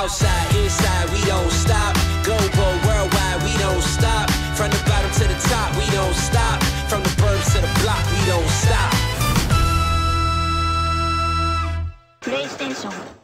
Outside, inside, we don't stop. Global, worldwide, we don't stop. From the bottom to the top, we don't stop. From the burbs to the block, we don't stop. PlayStation